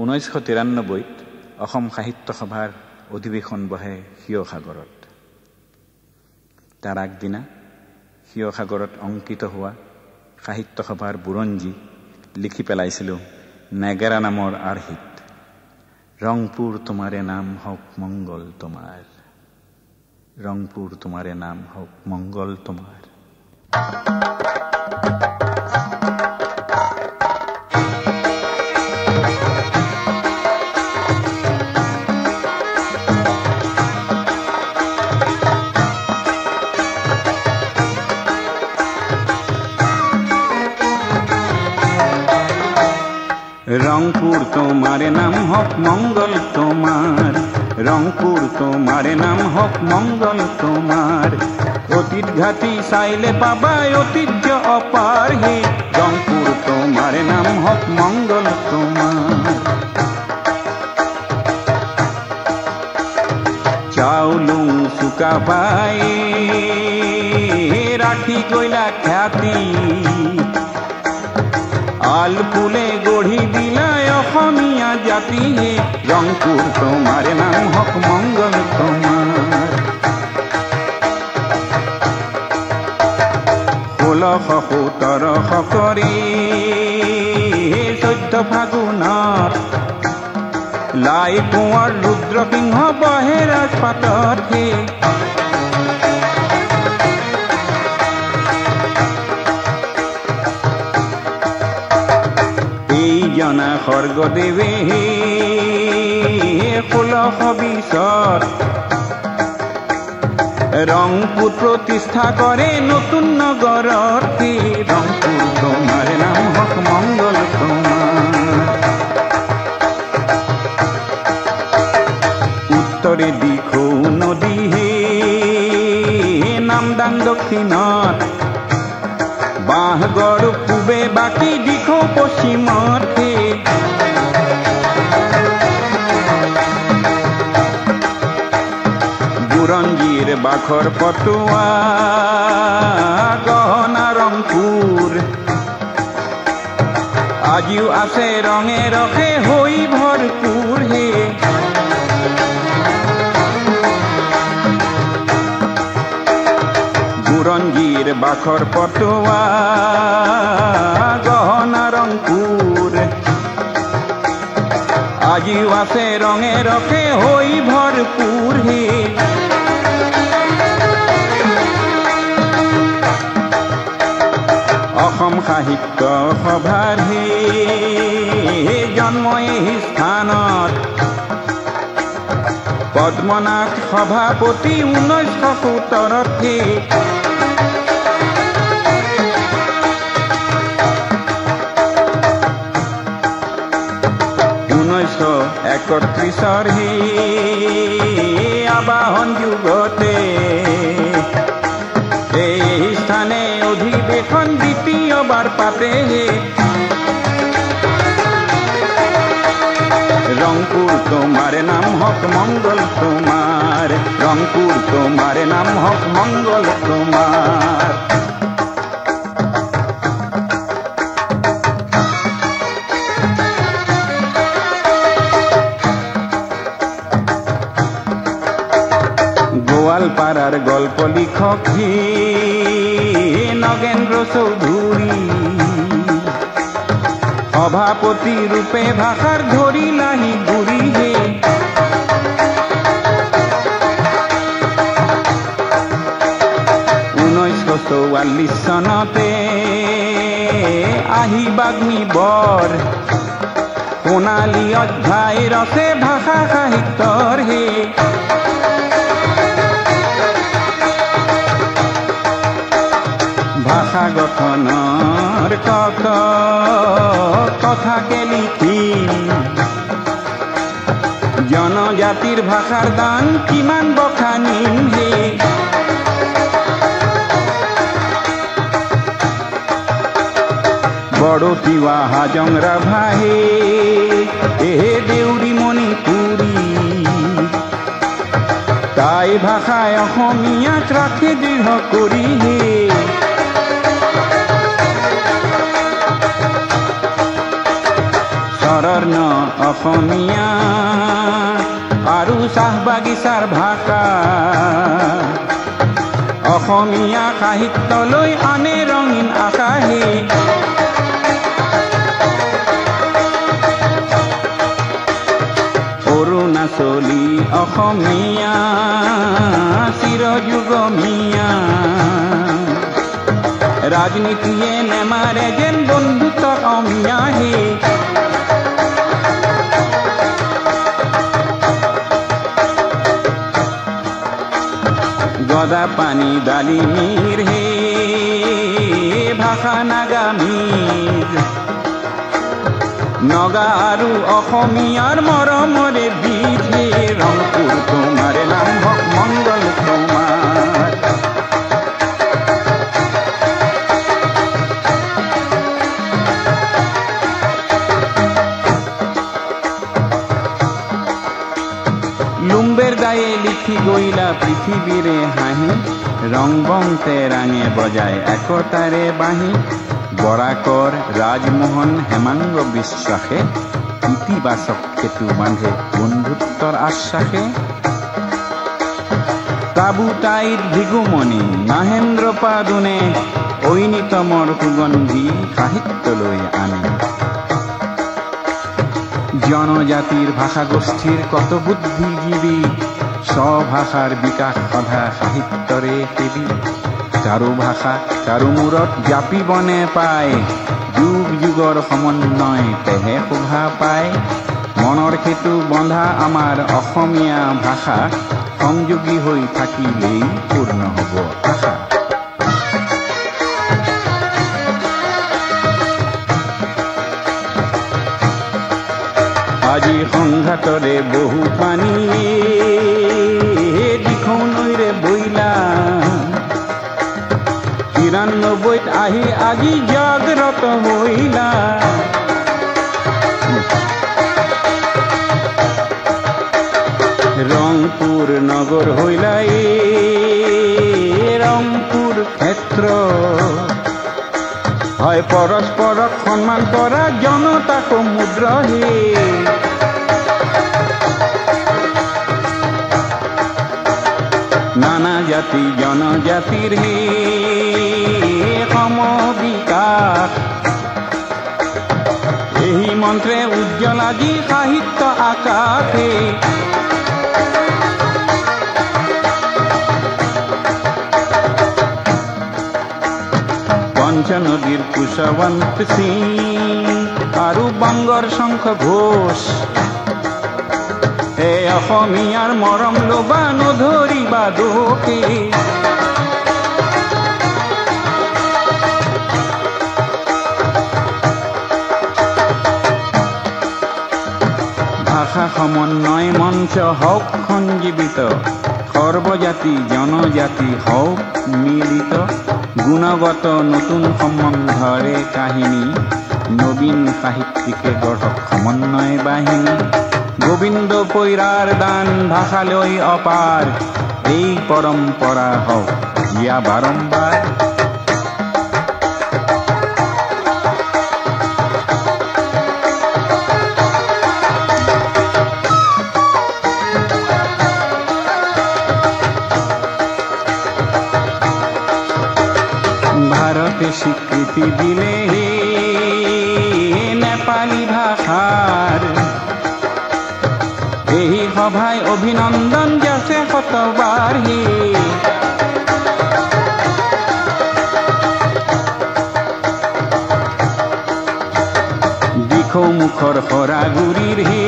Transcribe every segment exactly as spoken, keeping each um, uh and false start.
ঊনৈছশ তিৰান্নব্বৈত অসম সাহিত্য সভাৰ অধিৱেশন বহে শিৱসাগৰত। তাৰ আগদিনা শিৱসাগৰত অংকিত হোৱা সাহিত্য সভাৰ বুৰঞ্জী লিখি পেলাইছিলোঁ নেগেৰা নামৰ আৰ্হিত। ৰংপুৰ তোমাৰে নাম হওক মংগল তোমাৰ, ৰংপুৰ তোমাৰে নাম হওক মংগল তোমাৰ। রংপুর তোমারে নাম হক মঙ্গল তোমার, রংপুর তোমারে নাম হক মঙ্গল তোমার। অতীত ঘাটি চাইলে পাবা ঐতিহ্য অপার হে, রংপুর তোমারে নাম হক মঙ্গল তোমার। চাউলুং চুকা পাই রাখি কইলা খ্যাতি, আল ফুলে গঢ়ি দিলায় অসমীয়া জাতি হে, রংপুর তোমার নাম হক মঙ্গল তোমার। ষোলশ সোতৰশ কৰি চৈধ্য ফাগুনত লাই কোঁৱৰ ৰুদ্ৰসিংহ বহে ৰাজপাটত হে, জনা স্বৰ্গদেৱে ষোল্লশ বিছত ৰংপুৰ প্ৰতিষ্ঠা কৰে নতুন নগৰত, ৰংপুৰ তোমাৰ নাম হক মংগল তোমাৰ। উত্তৰে দিখৌ নদী হে নামদাং দক্ষিণত, বাঁহগড় পূবে বাকী দিখৌ পশ্চিমত হে, বুৰঞ্জীৰ বাখৰ পটুৱা গহনা ৰংপুৰ, আজিও আছে ৰঙে ৰসে হৈ ভৰপূৰ হে। বুৰঞ্জীৰ বাখৰ পটুৱা গহনা ৰংপুৰ, আজিও আছে ৰঙে ৰসে হৈ ভৰপূৰ হে। অসম সাহিত্য সভাৰ হে জন্ম এই স্থানত, পদ্মনাথ সভাপতি ঊনৈছশ সোতৰত হে। ঊনৈছশ একত্ৰিশৰ হে আবাহন যুগতে এই স্থানে অধিৱেশন দ্বিতীয়বাৰ পাতে হে। রংপুর তোমার নাম হক মঙ্গল তোমার, রংপুর তোমার নাম হক মঙ্গল তোমার। গোয়ালপাড়ার গল্প লিখক হে নগেন্দ্র চৌধুরী, সভাপতি রূপে ভাষার ধরিলাহি গুৰি হে। ঊনৈছশ চৌৱাল্লিছ চনতে আহি বাগ্মী বৰ, সোণালী অধ্যায় ৰচে ভাষা সাহিত্যৰ হে। ভাষা গঠনৰ কক কথাকে লিখি, জনজাতিৰ ভাষাৰ দান কিমান বখানিম হে। বড়ো তিৱা হাজং ৰাভা হে এহে দেউৰী মণিপুৰী, তাই ভাষায় অসমীয়াক ৰাখে দৃঢ় কৰি হে। চৰণ অসমীয়া আৰু চাহ বাগিচাৰ ভাষা অসমীয়া সাহিত্যলৈ আনে ৰঙীন আকাশে অৰুণাচলী অসমীয়া চিৰযুগমীয়া রাজনীতিয়ে নেমারে যেন বন্ধুত্বর অমিয়াহে গদা পানী ডালিমিৰ হে ভাষা নাগামিৰ নগা আৰু অসমীয়াৰ মৰমৰে বিধে ৰংপুৰ তোমাৰ নাম হওক মংগল তোমাৰ লুম্বের গায়ে লিখি গইলা পৃথিবীরে হাঁহি রং বংতে রাঙে বজায় একতারে বাঁহি বরাকর রাজমোহন হেমাঙ্গ বিশ্বাসে ইতিবাচক সেতু বাঁধে বন্ধুত্বর আশ্বাসে তাবুতাইত ভিগুমণি মহেন্দ্র পাদুনে ঐনিতমৰ সুগন্ধি সাহিত্যলৈ আনে জনজাতির ভাষা গোষ্ঠীর কত বুদ্ধিজীবী স্বভাষার বিকাশ সধা সাহিত্যরে সেবী চারু ভাষা চারু মূৰত জাপি বনে পায় যুগ যুগৰ সমন্বয় তেহে শোভা পায় মনৰ সেতু বন্ধা আমাৰ অসমীয়া ভাষা সংযোগী হৈ থাকিলেই পূৰ্ণ হ'ব আশা আজি সংঘাতরে বহু পানী দিখৌ নৈরে বইলা তিরানব্বইত আহি আজি জাগ্রত হইলা রংপুর নগর হইলা এ রংপুর ক্ষেত্র হয় পরস্পরক সম্মান করা জনতা সমুদ্র হে নানা জাতি জনজাতির হে সম বিকাশ এই মন্ত্রে উজ্জ্বল আজি সাহিত্য আকাশে পঞ্চনদীর কুশবন্ত সিং আৰু বংগৰ শংখ ঘোষ হে অসমীয়াৰ মৰম লবা নধৰিবা দোষে ভাষা সমন্বয় মঞ্চ হওক সঞ্জীৱিত সৰ্বজাতি জনজাতি হওক মিলিত গুণগত নতুন সম্বন্ধৰে কাহিনী নবীন সাহিত্যিকে গঢ়ক সমন্বয় বাহিনী গোবিন্দ পৈৰাৰ দান ভাষালৈ অপাৰ এই পৰম্পৰা হওক জিয়া বাৰম্বাৰ ভারতে স্বীকৃতি দিলে নেপালী ভাষার এই সভায় অভিনন্দন যাচে শতবাৰ হে দিখৌ মুখৰ সৰাগুৰিৰ হে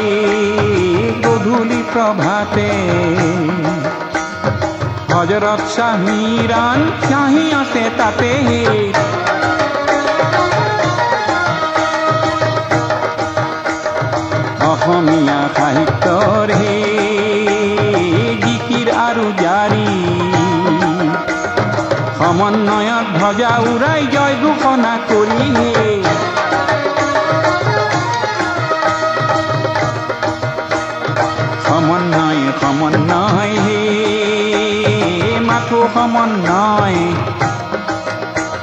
গধূলি প্ৰভাতে হজরত শাহ মিরান চাহি আছে তাতে অসমীয়া সাহিত্যৰ হে জিকিৰ আৰু জাৰি সমন্বয়ত ধ্বজা উৰাই জয় ঘোষণা কৰি হে সমন্বয় সমন্বয় হে মাথো সমন্বয়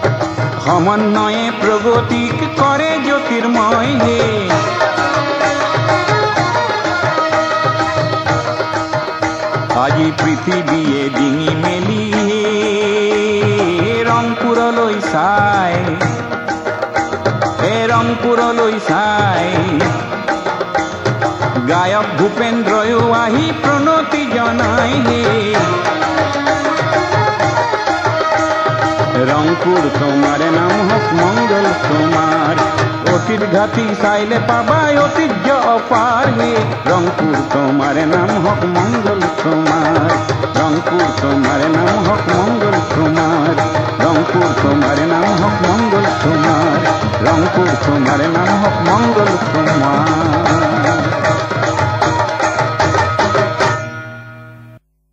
সমন্বয়ে প্ৰগতিক কৰে জ্যোতিৰ্ময় হে আজি পৃথিৱীয়ে ডিঙি মেলি ৰংপুৰলৈ চাই এ ৰংপুৰলৈ চাই গায়ক ভূপেন্দ্ৰয়ো আহি প্ৰণতি জনাই রংপুর তোমার নাম হোক মঙ্গল তোমার অতীত ঘাটি চাইলে পাবাই ঐতিহ্য অপার হে রংপুর তোমার নাম হোক মঙ্গল তোমার রংপুর তোমার নাম হোক মঙ্গল তোমার রংপুর তোমার নাম হোক মঙ্গল তোমার রংপুর তোমার নাম হোক মঙ্গল তোমার।